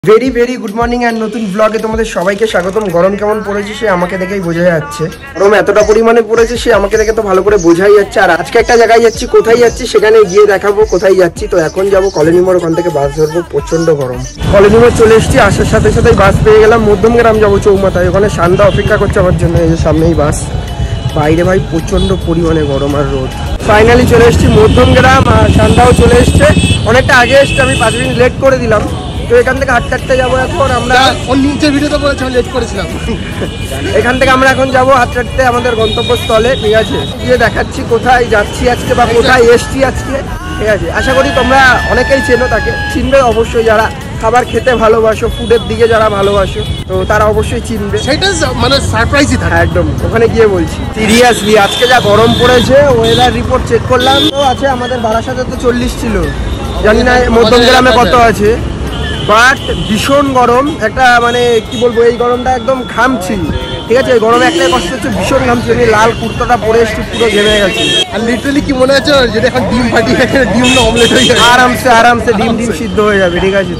Very very good morning and নতুন ব্লগে তোমাদের সবাইকে স্বাগতম। গরম কেমন পড়েছে সে আমাকে দেখেই বোঝা যাচ্ছে, গরম এতটা পরিমাণে পড়েছে সে আমাকে দেখে তো ভালো করে বোঝাই যাচ্ছে। আর আজকে একটা জায়গায় যাচ্ছি, কোথায় যাচ্ছি সেখানে গিয়ে দেখাবো কোথায় যাচ্ছি। তো এখন যাবো কলোনি মোড়, ওখান থেকে বাস ধরবো, প্রচন্ড গরম। কলোনি মোড় চলে এসেছি, আসার সাথে সাথে বাস পেয়ে গেলাম। মধ্যমগ্রাম যাবো চৌমাথায়, ওখানে সান্দা অপেক্ষা করছে আমার জন্য। এই যে সামনেই বাস। বাইরে ভাই প্রচন্ড পরিমাণে গরম আর রোদ। ফাইনালি চলে এসেছি মধ্যমগ্রাম, আর সান্দাও চলে এসছে। অনেকটা আগে এসছে, আমি 5 মিনিট লেট করে দিলাম। তো এখান থেকে হাঁটতে যাবো এখন আমরা। নিচের ভিডিওতে বলেছিলাম লেট করেছিলাম। এখান থেকে আমরা এখন যাবো হাঁটতে আমাদের গন্তব্যস্থলে, ঠিক আছে? গিয়ে দেখাচ্ছি কোথায় যাচ্ছি আজকে বা কোথায় এসছি আজকে, ঠিক আছে? আশা করি তোমরা অনেকেই চেনো তাকে, চিনবে অবশ্যই। যারা খাবার খেতে ভালোবাসো, ফুডের দিকে যারা ভালোবাসো, তো তারা অবশ্যই চিনবে। সেটা মানে সারপ্রাইজই থাকে একদম। ওখানে গিয়ে বলছি সিরিয়াসলি, আজকে যা গরম পড়েছে, ওয়েদার রিপোর্ট চেক করলাম তো আছে আমাদের বারাসাতে তো 40 ছিল, জানি না মধ্যমগ্রামে কত আছে। বাট ভীষণ গরম, একটা মানে কি বলবো, এই গরমটা একদম ঘামছি, ঠিক আছে? এই গরমে একটাই কষ্ট হচ্ছে, ভীষণ ঘামছি। আমি লাল কুর্তাটা পরে এসছি, পুরো ঘেমে গেছি। আর লিটারালি কি মনে হচ্ছে যেটা এখন ডিম ফাটিয়ে ডিম না অমলেট হয়ে যাবে, আরামসে ডিম সিদ্ধ হয়ে যাবে, ঠিক আছে?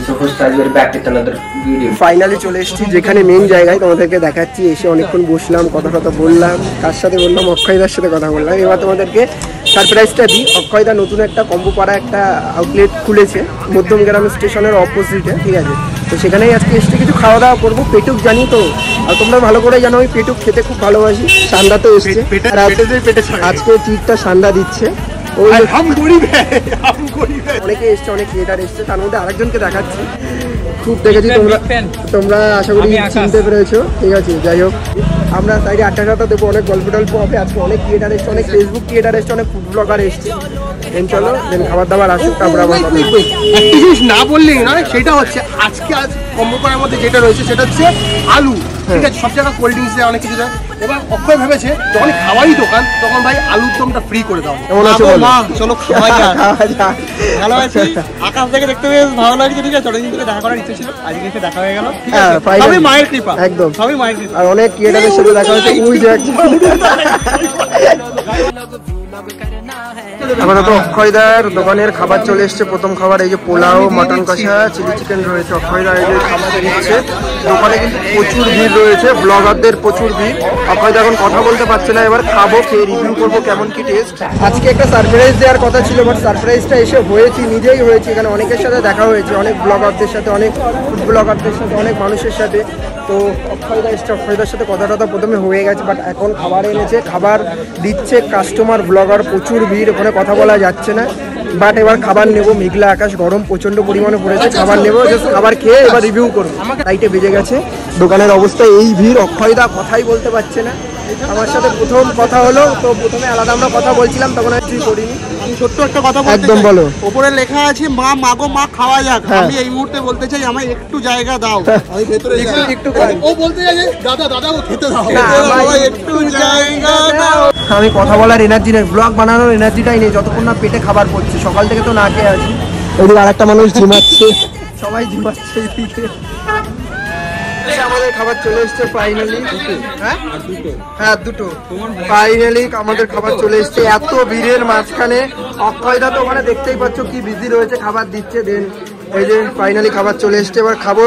ফাইনালি চলে এসেছি যেখানে মেন জায়গায়, তোমাদেরকে দেখাচ্ছি। এসে অনেকক্ষণ বসলাম, কথা বললাম। কার সাথে বললাম? অক্ষয়দার সাথে কথা বললাম। এবার তোমাদেরকে সারপ্রাইজটা দিই। অক্ষয়দা নতুন একটা কম্বো পাড়া একটা আউটলেট খুলেছে মধ্যমগ্রাম স্টেশনের অপোজিটে, ঠিক আছে? তো সেখানেই আজকে এসে কিছু খাওয়া দাওয়া করবো। পেটুক জানি তো, আর তোমরা ভালো করে জানো আমি পেটুক খেতে খুব ভালোবাসি। সান্ডা তো এসছে, আজকে ট্রিটটা সান্ডা দিচ্ছে। অনেকে এসছে, অনেক ক্রিয়েটার এসছে, তার মধ্যে আরেকজনকে দেখাচ্ছি। খুব দেখেছি তোমরা আশা করি চিনতে পেরেছো, ঠিক আছে? যাই হোক, আমরা সাইডে আড্ডা দেবো, অনেক গল্প টল্প হবে। আজকে অনেক ক্রিয়েটার এসছে, অনেক ফেসবুক ক্রিয়েটার এসছে, অনেক ফুড ব্লগার এসছে। চলো দেন খাবার দাবার আসুক, তারপরে একটা জিনিস না বললেই নয়, সেটা হচ্ছে আজকে কম্বো করার মধ্যে যেটা রয়েছে সেটা হচ্ছে আলু, ঠিক আছে? সব জায়গায় কোল্ড ড্রিঙ্কস দেয়, অনেক কিছু দেয়। এবার অক্ষয় ভেবেছে যখন খাওয়ারই দোকান, তখন ভাই আলুর দমটা ফ্রি করে দাও। চলো খাওয়া যাক। ভালো আছি, আকাশ থেকে দেখতে বেশ ভালো লাগছে, ঠিক আছে? অনেকদিন ধরে দেখা করার ইচ্ছে ছিল, আজকে এসে দেখা হয়ে গেল, ঠিক আছে? সবই মায়ের কৃপা, একদম সবই মায়ের কৃপা। আর অনেক ক্রিয়েটারের সাথে দেখা হয়েছে। এখন তো অক্ষয়দার দোকানের খাবার চলে এসছে। প্রথম খাবার এই যে পোলাও, মটন কষা, চিলি চিকেন রয়েছে। অক্ষয়দা এই যে খাবার দিচ্ছে। দোকানে কিন্তু প্রচুর ভিড় রয়েছে, ব্লগারদের প্রচুর ভিড়। অক্ষয়দা এখন কথা বলতে পারছে না, এবার খাবো, খেয়ে রিভিউ করবো কেমন কি টেস্ট। আজকে একটা সারপ্রাইজ দেওয়ার কথা ছিল, বাট সারপ্রাইজটা এসে হয়েছি, নিজেই হয়েছে। এখানে অনেকের সাথে দেখা হয়েছে, অনেক ব্লগারদের সাথে, অনেক ফুড ব্লগারদের সাথে, অনেক মানুষের সাথে। তো অক্ষয়দা এসছে, অক্ষয়দার সাথে কথা প্রথমে হয়ে গেছে, বাট এখন খাবার এনেছে, খাবার দিচ্ছে। কাস্টমার, ব্লগার প্রচুর ভিড়, ওখানে কথা বলা যাচ্ছে না। বাট এবার খাবার নেবো, মেঘলা আকাশ, গরম প্রচন্ড পরিমাণে পড়েছে। খাবার নেবো, জাস্ট খাবার খেয়ে এবার রিভিউ করবো। রাইটে বেজে গেছে, দোকানের অবস্থা এই ভিড়। অক্ষয়দা কথাই বলতে পারছে না। আমার সাথে প্রথম কথা হলো, তো প্রথমে আলাদা আমরা কথা বলছিলাম, তখন আর কিছুই করিনি। ছোট্ট একটা কথা একদম বলো। উপরে লেখা আছে মা মাগো মা খাওয়া যাক। আমি এই মুহূর্তে বলতে চাই আমায় একটু জায়গা দাও, আমি ভেতরে একটু ও বলতে চাই দাদা ও খেতে দাও, একটু জায়গা দাও। আমি কথা বলার এনার্জি নেই, ব্লগ বানানোর এনার্জিটাই নেই যতক্ষণ না পেটে খাবার পড়ছে। সকাল থেকে তো না খেয়ে আছি। ওইদিকে আরেকটা মানুষ ঝিমাচ্ছে, সবাই ঝিমাচ্ছে এদিকে। আমাদের খাবার চলে এসছে ফাইনালি। হ্যাঁ দুটো ফাইনালি আমাদের খাবার চলে এসছে। এত ভিড়ের মাঝখানে অক্ষয়দা তো ওখানে দেখতেই পাচ্ছ কি বিজি রয়েছে, খাবার দিচ্ছে। দেন এই যে ফাইনালি খাবার চলে এসছে, এবার খাবো।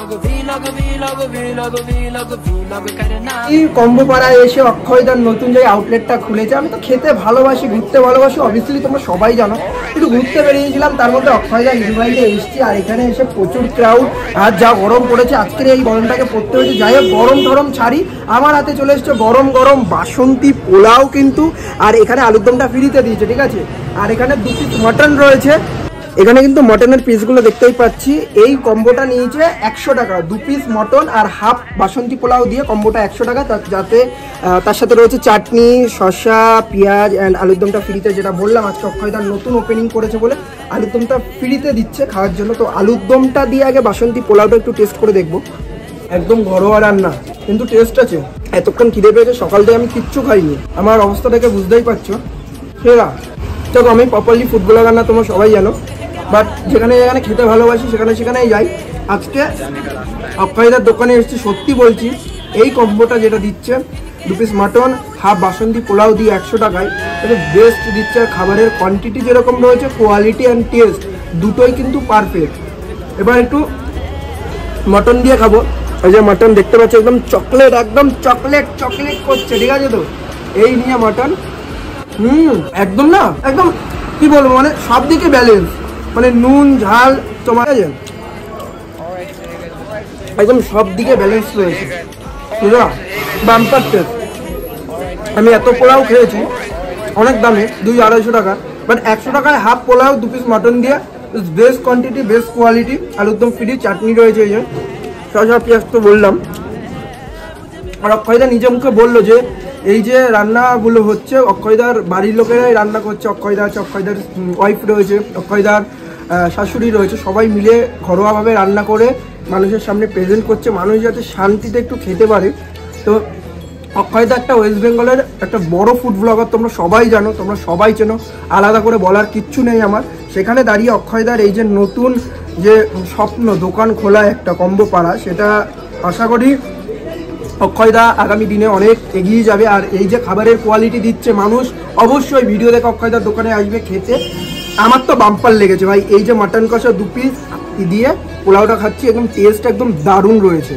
এই কম্বো পাড়ায় এসে অক্ষয়দার নতুন যে আউটলেটটা খুলেছে। আমি তো খেতে ভালোবাসি, ঘুরতে ভালোবাসি, অবভিয়াসলি তোমরা সবাই জানো। কিন্তু ঘুরতে বেরিয়েছিলাম, তার মধ্যে অক্ষয়দার ইনভাইটে এসেছি। আর এখানে এসে প্রচুর ক্রাউড, আর যা গরম পড়েছে আজকের এই গরমটাকে পড়তে হয়েছে। যাই হোক, গরম টরম ছাড়ি, আমার হাতে চলে এসছে গরম গরম বাসন্তী পোলাও কিন্তু। আর এখানে আলুর দমটা ফ্রিতে দিয়েছে, ঠিক আছে? আর এখানে 2 পিস মটন রয়েছে। এখানে কিন্তু মটনের পিসগুলো দেখতেই পাচ্ছি। এই কম্বোটা নিয়েছে 100 টাকা, 2 পিস মটন আর হাফ বাসন্তী পোলাও দিয়ে কম্বোটা 100 টাকা। যাতে তার সাথে রয়েছে চাটনি, শসা, পেঁয়াজ অ্যান্ড আলুর দমটা ফ্রিতে। যেটা বললাম, আজকে অক্ষয়দার নতুন ওপেনিং করেছে বলে আলুর দমটা ফ্রিতে দিচ্ছে খাওয়ার জন্য। তো আলুর দমটা দিয়ে আগে বাসন্তী পোলাওটা একটু টেস্ট করে দেখবো। একদম ঘরোয়া রান্না, কিন্তু টেস্ট আছে। এতক্ষণ খিদে পেয়েছে, সকাল থেকে আমি কিচ্ছু খাইনি। আমার অবস্থাটাকে বুঝতেই পারছো। সেরা দেখো, আমি প্রপারলি ফুড ব্লগার না, তোমরা সবাই জানো। বাট যেখানে যেখানে খেতে ভালোবাসি সেখানেই যাই। আজকে অক্ষয়দার দোকানে এসেছি, সত্যি বলছি এই কম্বোটা যেটা দিচ্ছে, 2 পিস মটন, হাফ বাসন্তী পোলাও দিয়ে 100 টাকায়, এটা বেস্ট দিচ্ছে। আর খাবারের কোয়ান্টিটি যেরকম রয়েছে, কোয়ালিটি অ্যান্ড টেস্ট দুটোই কিন্তু পারফেক্ট। এবার একটু মটন দিয়ে খাবো। ওই যে মটন দেখতে পাচ্ছ একদম চকলেট, একদম চকলেট চকলেট করছে, ঠিক আছে তো? এই নিয়ে মটন একদম না, একদম কি বলবো, মানে সব দিকে ব্যালেন্স, মানে নুন ঝাল তোমার আছে একদম সব দিকে ব্যালেন্স রয়েছে, বুঝলা? Bumper taste. আমি এত পোলাও খেয়েছি অনেক দামে, 200-250 টাকা, বাট 100 টাকায় হাফ পোলাও 2 পিস মটন দিয়ে, বেস্ট কোয়ান্টিটি বেস্ট কোয়ালিটি, আর একদম ফ্রি চাটনি রয়েছে। এই যে শসা পেঁয়াজ তো বললাম। আর অক্ষয়দা নিজে মুখে বললো যে এই যে রান্নাগুলো হচ্ছে অক্ষয়দার বাড়ির লোকেরাই রান্না করছে, অক্ষয়দা আছে, অক্ষয়দার ওয়াইফ রয়েছে, অক্ষয়দার শাশুড়ি রয়েছে, সবাই মিলে ঘরোয়াভাবে রান্না করে মানুষের সামনে প্রেজেন্ট করছে, মানুষ যাতে শান্তিতে একটু খেতে পারে। তো অক্ষয়দা একটা ওয়েস্ট বেঙ্গলের একটা বড় ফুড ব্লগার, তোমরা সবাই জানো, তোমরা সবাই চেনো, আলাদা করে বলার কিচ্ছু নেই আমার। সেখানে দাঁড়িয়ে অক্ষয়দার এই যে নতুন যে স্বপ্ন দোকান খোলা একটা কম্বো পাড়া, সেটা আশা করি অক্ষয়দা আগামী দিনে অনেক এগিয়ে যাবে। আর এই যে খাবারের কোয়ালিটি দিচ্ছে, মানুষ অবশ্যই ভিডিও দেখে অক্ষয়দার দোকানে আসবে খেতে। আমার তো বাম্পার লেগেছে ভাই, এই যে মাটন কষা 2 পিস দিয়ে পোলাওটা খাচ্ছি, একদম টেস্ট একদম দারুণ রয়েছে।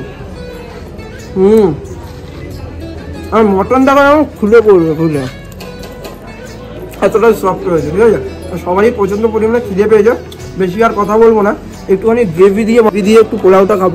আর মটন দাবার আমার খুলে পড়বে, খুলে এতটা সফট রয়েছে, ঠিক আছে? সবাই প্রচণ্ড পরিমাণে খিদে পেয়েছে, বেশি আর কথা বলবো না, একটুখানি গ্রেভি দিয়ে একটু পোলাওটা খাবো।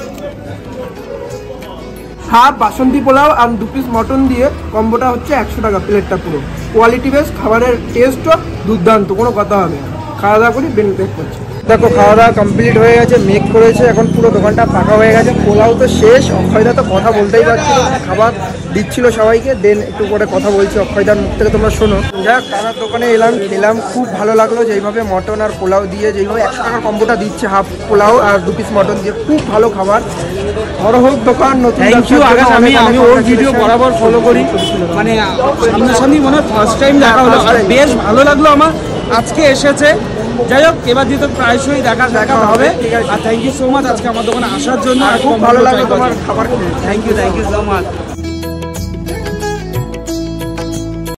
হাফ বাসন্তী পোলাও আর 2 পিস মটন দিয়ে কম্বোটা হচ্ছে 100 টাকা প্লেটটা, পুরো কোয়ালিটি বেশ, খাবারের টেস্টও দুর্দান্ত, কোনো কথা হবে না। খাওয়া দাওয়া করি বেক করছি। দেখো খাওয়া দাওয়া কমপ্লিট হয়ে গেছে, মেক করেছে, এখন পুরো দোকানটা ফাঁকা হয়ে গেছে, পোলাও তো শেষ। অক্ষয়দা তো কথা বলতেই পারছিল, খাবার দিচ্ছিল সবাইকে, দেন একটু করে কথা বলছি অক্ষয়দার মুখ থেকে, তোমরা শোনো। যাক দাদার দোকানে এলাম, খেলাম, খুব ভালো লাগলো যেইভাবে মটন আর পোলাও দিয়ে, যেইভাবে 100 টাকার কম্বোটা দিচ্ছে, হাফ পোলাও আর 2 পিস মটন দিয়ে, খুব ভালো খাবার। বড় হোক দোকান, নতুন আমি ওর ভিডিও বরাবর ফলো করি, মানে সামনাসামনি মনে হয় ফার্স্ট টাইম দেখা হলো, আর বেশ ভালো লাগলো আমার আজকে এসেছে। যাই হোক, এবার দিয়ে তো প্রায়শই দেখা হবে। আর থ্যাংক ইউ সো মাচ আজকে আমার দোকানে আসার জন্য, খুব ভালো লাগলো তোমার খাবার খেয়ে। Thank you so much.